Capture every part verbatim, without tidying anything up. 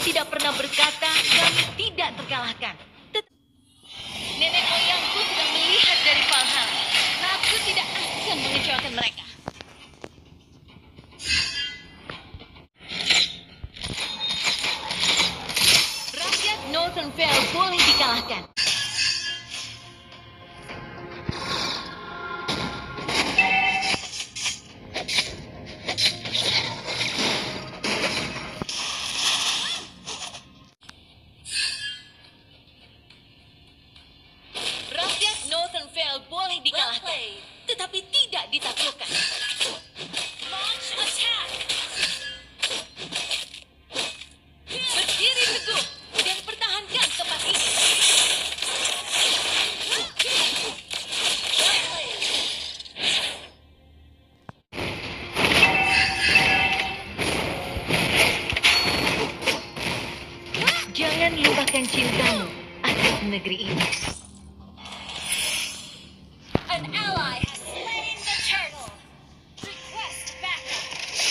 tidak pernah berkata kami tidak terkalahkan. Tet- Nenek moyangku sedang melihat dari Valhalla. Aku tidak akan mengecewakan mereka. Rakyat Northernfell boleh dikalahkan. Rakyat Northernfell boleh dikalahkan, tetapi tidak ditaklukkan. Launch attack. Berdiri teguh dan pertahankan tempat ini. Jangan lupakan cintamu atas negeri ini. An ally has slain the turtle. Request backup.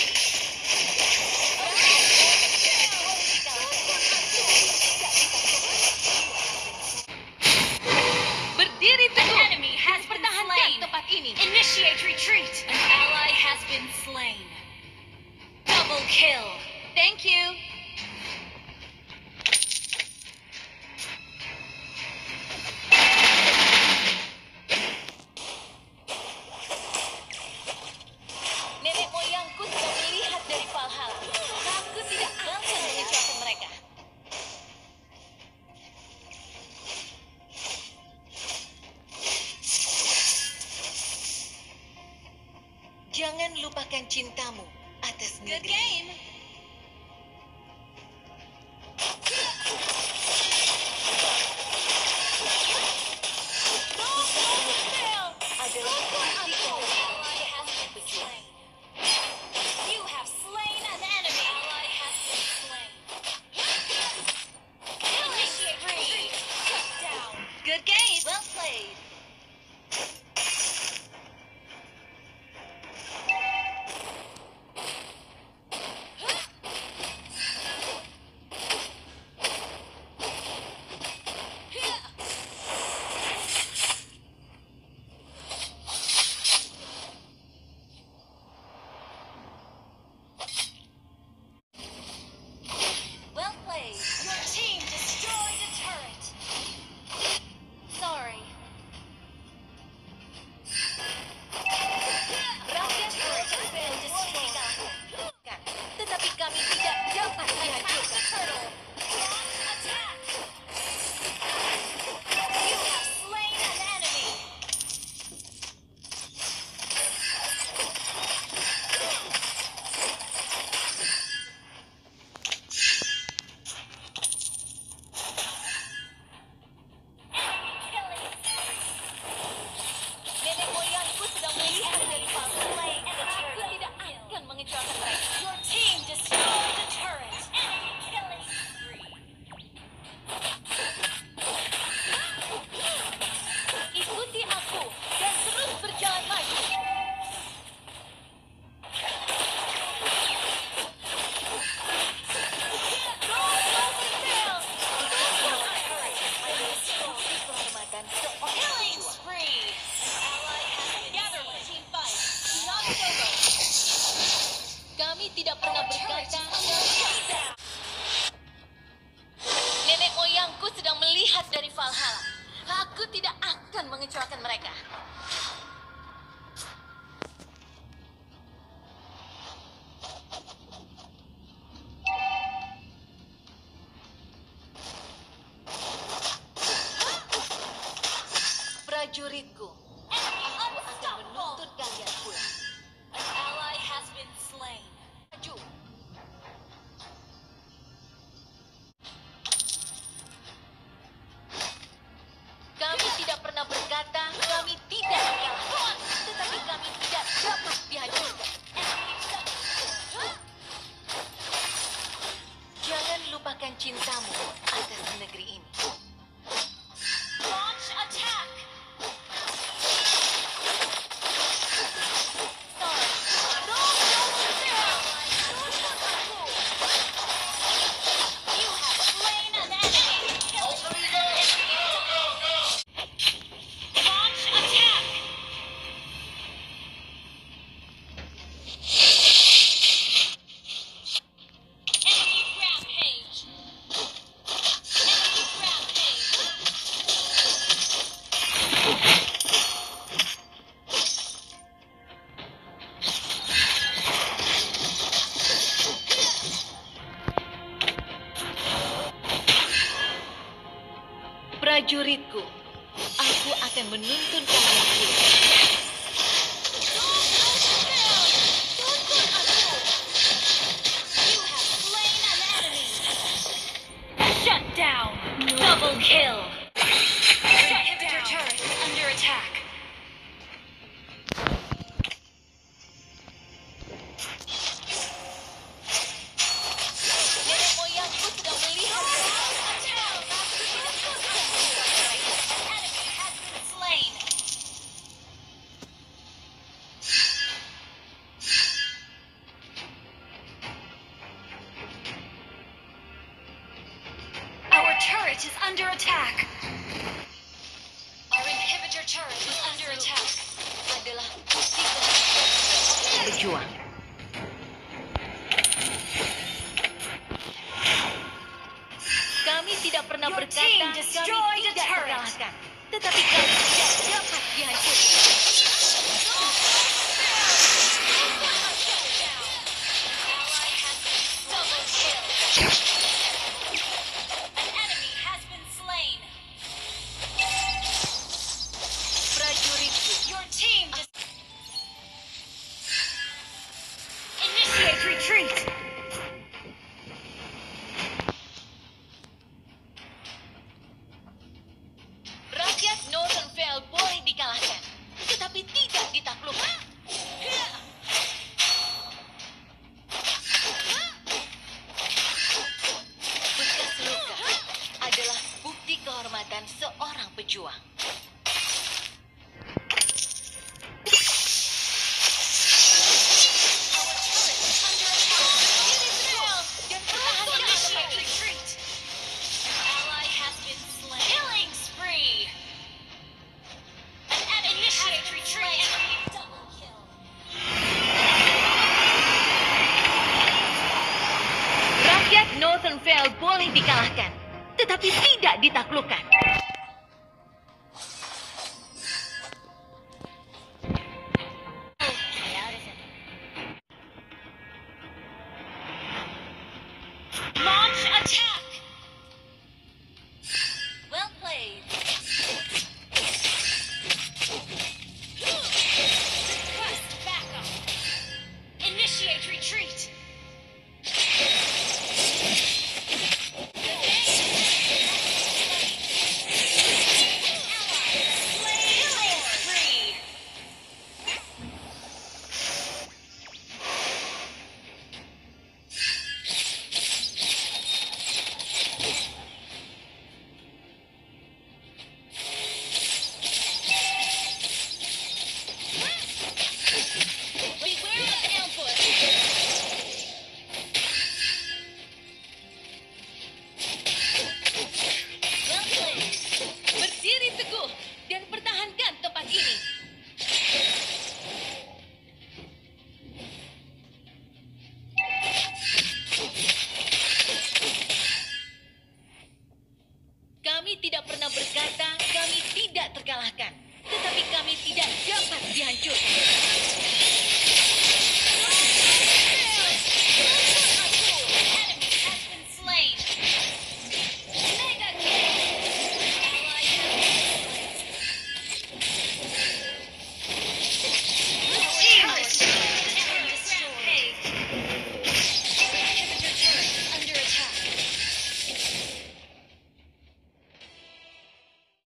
Berdiri An teguh enemy has been pertahankan slain. tempat ini. Initiate retreat. An ally has been slain. Double kill. Thank you. Nenek moyangku sudah melihat dari Valhalla. Aku tidak akan mengecewakan mereka. Jangan lupakan cintamu atas Good negeri. game. Adalah An ally has been slain. You have slain an enemy. An ally has been slain. Initiate retreat. Shut down. good game. Well played. Well played. Your team destroyed a turret. Sorry. Rakyat Northernfell boleh dikalahkan, tetapi kami tidak dapat Attack the dihancurkan. turtle. Launch attack. You have slain an enemy. Killing. Nenek moyangku sedang melihat dari Valhalla. Aku tidak akan mengecewakan mereka. Your team destroyed a turret. Enemy killing spree. Ikuti aku dan terus berjalan maju. Northernfell! Penghormatan seorang Killing pejuang. spree. An ally has been Gather for slain. team fight. Do not solo. Kami tidak pernah berkata tidak. Nenek moyangku sedang melihat dari Valhalla. Aku tidak akan mengecewakan mereka. Prajuritku, Enemy aku akan unstoppable. menuntut kalian pulang. An ally has been slain. Maju. Kami tidak pernah berkata kami prajuritku. Aku akan menuntun kalian pulang. You have slain an enemy. Shut down! Double kill! Inhibitor turret is under attack. Nenek moyangku sedang melihat Enemy has been slain. Our turret is under attack. Our inhibitor turret is under attack. adalah bukti berjuang. Kami tidak pernah Your berkata team kami destroyed a tidak turret. terkalahkan, tetapi kami tidak dapat dihancurkan.